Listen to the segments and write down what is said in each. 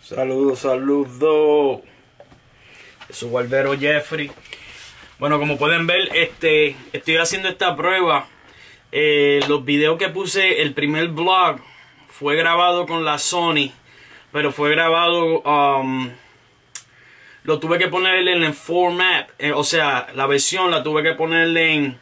Saludos, saludos. Es su barbero Jeffrey. Bueno, como pueden ver, estoy haciendo esta prueba. Los videos que puse, el primer vlog fue grabado con la Sony, pero fue grabado, lo tuve que ponerle en el format, o sea, la versión la tuve que ponerle en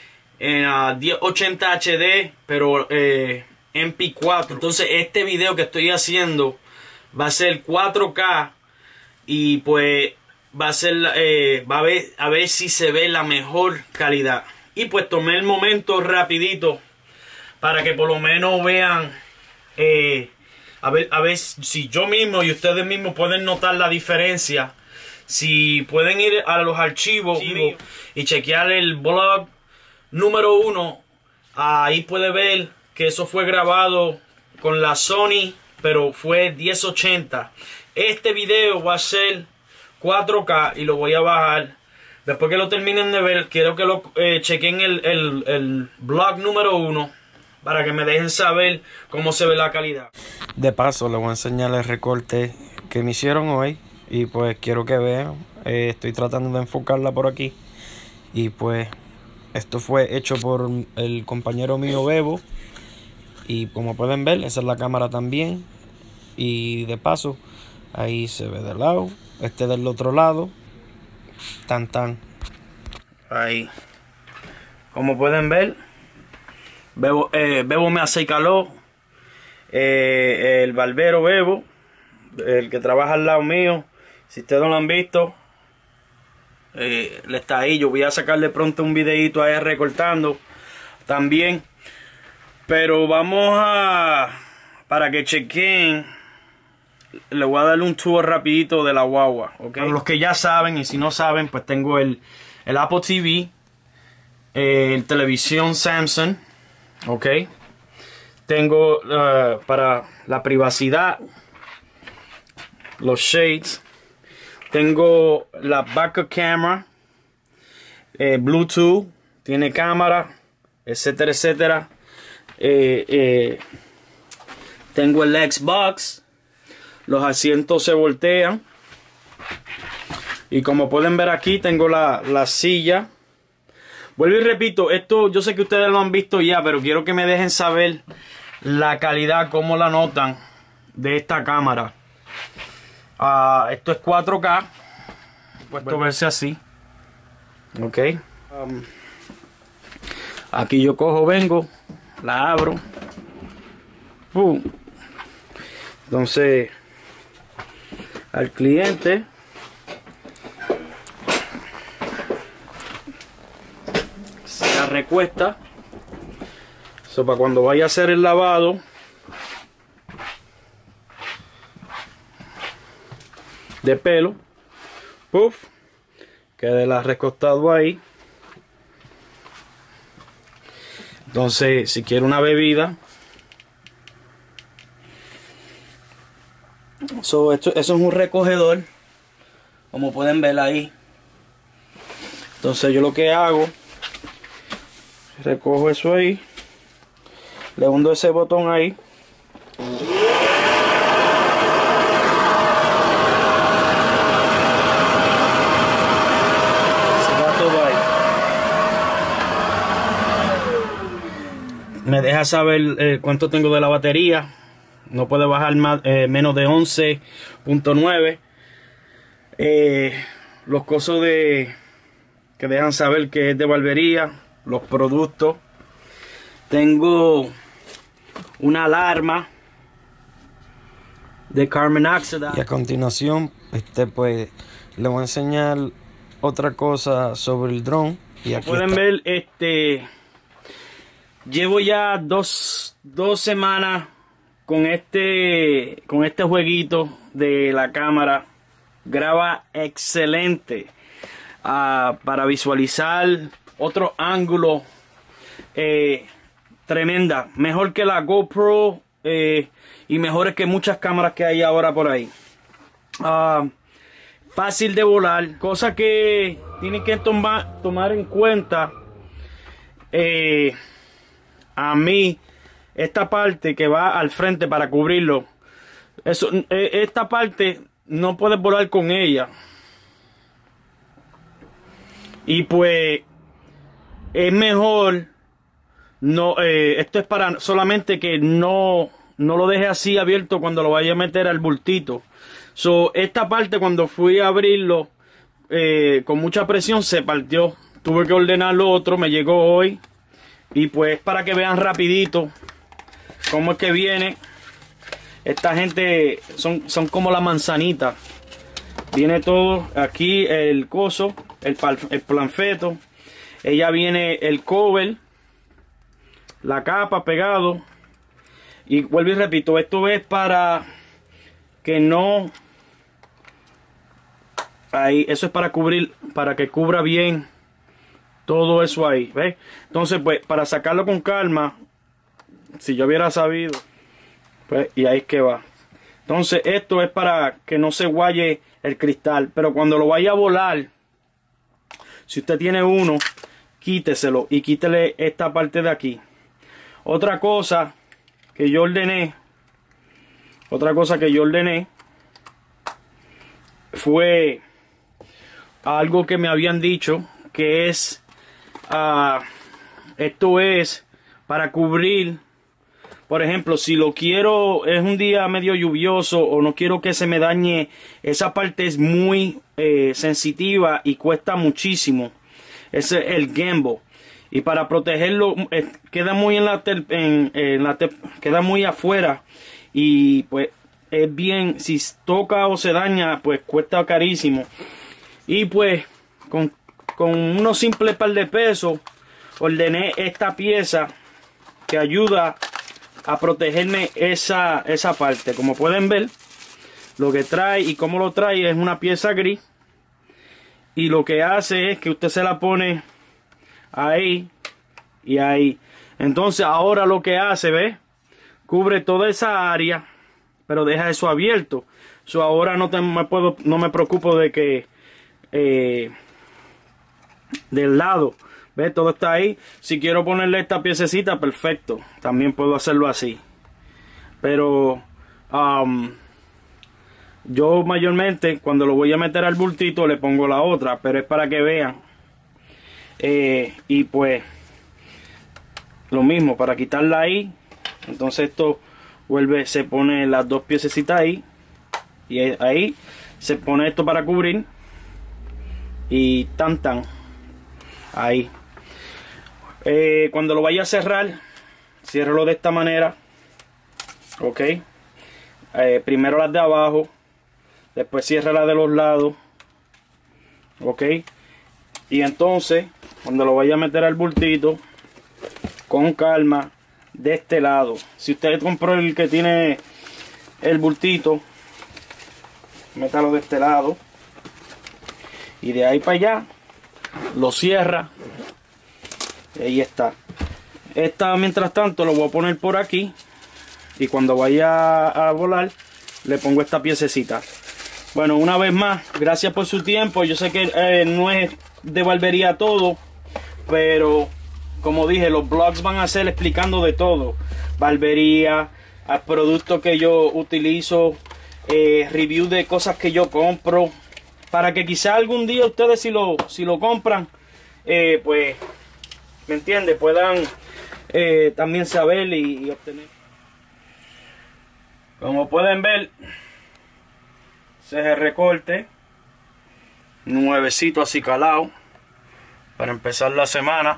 1080 HD, pero MP4. Entonces este video que estoy haciendo va a ser 4K y pues va a ser a ver si se ve la mejor calidad. Y pues tomé el momento rapidito para que por lo menos vean, a ver si yo mismo y ustedes mismos pueden notar la diferencia. Si pueden ir a los archivos y chequear el vlog número 1, ahí puede ver que eso fue grabado con la Sony, pero fue 1080. Este video va a ser 4K y lo voy a bajar. Después que lo terminen de ver, quiero que lo chequen el vlog número 1 para que me dejen saber cómo se ve la calidad. De paso, les voy a enseñar el recorte que me hicieron hoy y pues quiero que vean. Estoy tratando de enfocarla por aquí y pues esto fue hecho por el compañero mío Bebo. Y como pueden ver, esa es la cámara también. Y de paso, ahí se ve de lado, del otro lado. Tan tan. Ahí. Como pueden ver, Bebo me acicaló. El barbero Bebo, el que trabaja al lado mío. Si ustedes no lo han visto, le está ahí. Yo voy a sacarle pronto un videito ahí recortando también. Pero vamos para que chequen, le voy a dar un tour rapidito de la guagua, ¿ok? Para los que ya saben, y si no saben, pues tengo el Apple TV, el televisión Samsung, ¿ok? Tengo para la privacidad, los shades. Tengo la backup camera, Bluetooth, tiene cámara, etcétera, etcétera. Tengo el Xbox, los asientos se voltean y como pueden ver aquí tengo la silla. Vuelvo y repito, esto yo sé que ustedes lo han visto ya, pero quiero que me dejen saber la calidad, cómo la notan de esta cámara. Esto es 4K, puesto a verse así, ok. Aquí yo vengo, la abro, ¡pum! Entonces al cliente se la recuesta, eso para cuando vaya a hacer el lavado de pelo, puff, quede la recostado ahí. Entonces, si quiere una bebida, eso es un recogedor, como pueden ver ahí. Entonces yo lo que hago, recojo eso ahí, le hundo ese botón ahí. Me deja saber cuánto tengo de la batería. No puede bajar menos de 11.9. Los cosos que dejan saber que es de barbería. Los productos. Tengo una alarma de carbon monoxide. Y a continuación, pues le voy a enseñar otra cosa sobre el dron. Y aquí pueden ver, llevo ya dos semanas con este jueguito de la cámara. Graba excelente, para visualizar otro ángulo, tremenda, mejor que la GoPro, y mejores que muchas cámaras que hay ahora por ahí. Fácil de volar, cosa que tienen que tomar en cuenta. A mí, esta parte que va al frente para cubrirlo, Eso, esta parte no puedes volar con ella. Y pues es mejor no, esto es para solamente que no lo deje así abierto cuando lo vaya a meter al bultito. So, esta parte cuando fui a abrirlo con mucha presión se partió. Tuve que ordenar lo otro, me llegó hoy. Y pues para que vean rapidito cómo es que viene. Esta gente son como la manzanita. Viene todo aquí, el coso, el planfeto. Ella viene el cover, la capa pegado. Y vuelvo y repito, esto es para que no... Ahí, eso es para cubrir, para que cubra bien todo eso ahí, ¿ves? Entonces, pues, para sacarlo con calma, si yo hubiera sabido, pues, y ahí es que va. Entonces, esto es para que no se guaye el cristal, pero cuando lo vaya a volar, si usted tiene uno, quíteselo y quítele esta parte de aquí. Otra cosa que yo ordené, fue algo que me habían dicho, que es esto es para cubrir, por ejemplo, si lo quiero, es un día medio lluvioso o no quiero que se me dañe, esa parte es muy sensitiva y cuesta muchísimo. Ese es el gimbal. Y para protegerlo queda muy queda muy afuera y pues es bien, si toca o se daña, pues cuesta carísimo. Y pues con unos simples par de pesos ordené esta pieza que ayuda a protegerme esa parte. Como pueden ver, lo que trae y cómo lo trae es una pieza gris, y lo que hace es que usted se la pone ahí y ahí. Entonces ahora lo que hace, ¿ve? Cubre toda esa área, pero deja eso abierto. So, ahora no me preocupo de que del lado, ¿ve? Todo está ahí. Si quiero ponerle esta piececita, perfecto, también puedo hacerlo así. Pero yo mayormente cuando lo voy a meter al bultito le pongo la otra, pero es para que vean. Y pues lo mismo, para quitarla ahí, entonces esto vuelve, se pone las dos piececitas ahí, y ahí se pone esto para cubrir, y tan ahí. Cuando lo vaya a cerrar, ciérralo de esta manera, ok. Primero las de abajo, después cierra las de los lados, ok. Y entonces cuando lo vaya a meter al bultito, con calma, de este lado. Si usted compró el que tiene el bultito, métalo de este lado, y de ahí para allá lo cierra, y ahí está. Esta, mientras tanto, lo voy a poner por aquí, y cuando vaya a volar le pongo esta piececita. Bueno, una vez más, gracias por su tiempo. Yo sé que no es de barbería todo, pero como dije, los blogs van a ser explicando de todo: barbería, productos que yo utilizo, review de cosas que yo compro, para que quizá algún día ustedes si lo compran, pues, ¿me entiende? Puedan también saber y obtener. Como pueden ver, ese recorte nuevecito, así calado, para empezar la semana.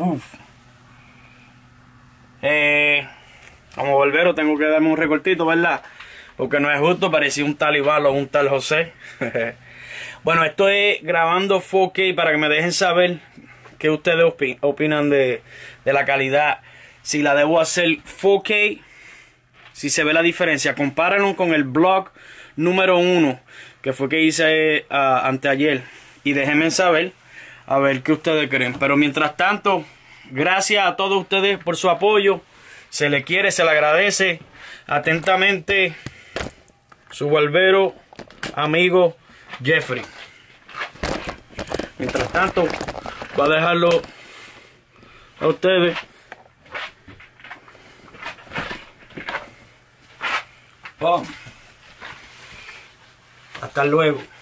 Como barbero tengo que darme un recortito, ¿verdad? Porque no es justo, parecía un tal Ivalo o un tal José. Bueno, estoy grabando 4K para que me dejen saber qué ustedes opinan de la calidad. Si la debo hacer 4K, si se ve la diferencia. Compárenlo con el blog número 1, que fue que hice anteayer, y déjenme saber a ver qué ustedes creen. Pero mientras tanto, gracias a todos ustedes por su apoyo. Se le quiere, se le agradece. Atentamente, su barbero amigo Jeffrey. Mientras tanto, voy a dejarlo a ustedes. Oh. Hasta luego.